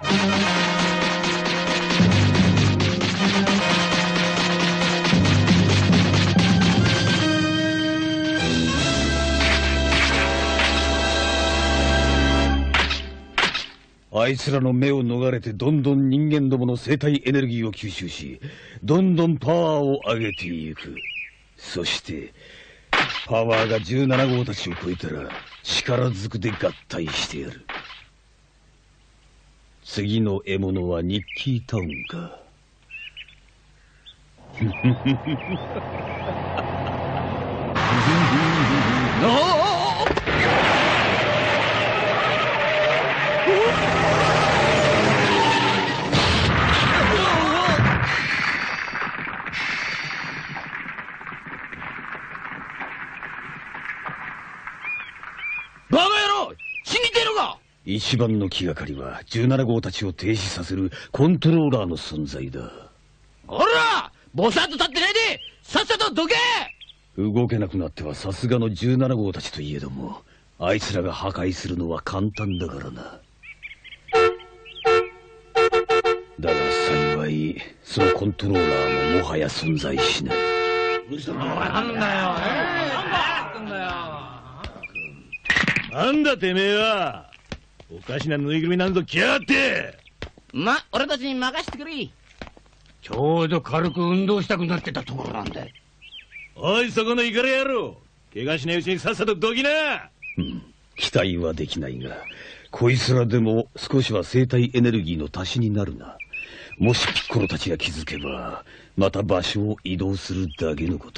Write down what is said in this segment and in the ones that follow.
あいつらの目を逃れてどんどん人間どもの生体エネルギーを吸収し、どんどんパワーを上げていく。そしてパワーが17号たちを超えたら力ずくで合体してやる。次の獲物はニッキータウンか。 バカ野郎！死にてえのか！ 一番の気がかりは17号たちを停止させるコントローラーの存在だ。 おら！ぼさっと立ってないでさっさとどけ！ 動けなくなってはさすがの17号たちといえども、あいつらが破壊するのは簡単だからな。だが幸いそのコントローラーももはや存在しない。 なんだよ、 なんだてめえは。おかしなぬいぐるみなんぞ来やがって。 ま、俺たちに任せてくれ。 ちょうど軽く運動したくなってたところなんだよ。 おい、そこのイカレ野郎、怪我しないうちにさっさとどきな。 期待はできないが、こいつらでも少しは生体エネルギーの足しになるな。もしピッコロたちが気づけばまた場所を移動するだけのこと。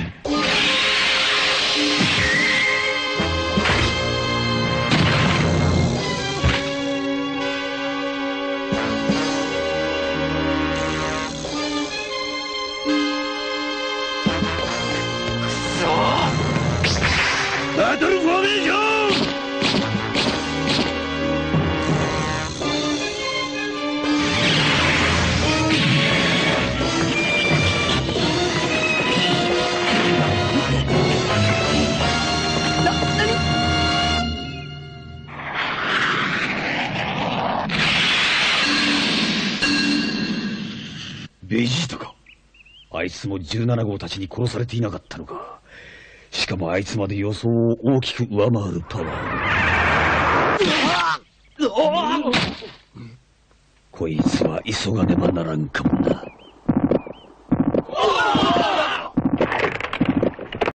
バトルフォーメーション！ ベジータか。あいつも17号たちに殺されていなかったのか。しかもあいつまで予想を大きく上回るパワー。こいつは急がねばならんかもな。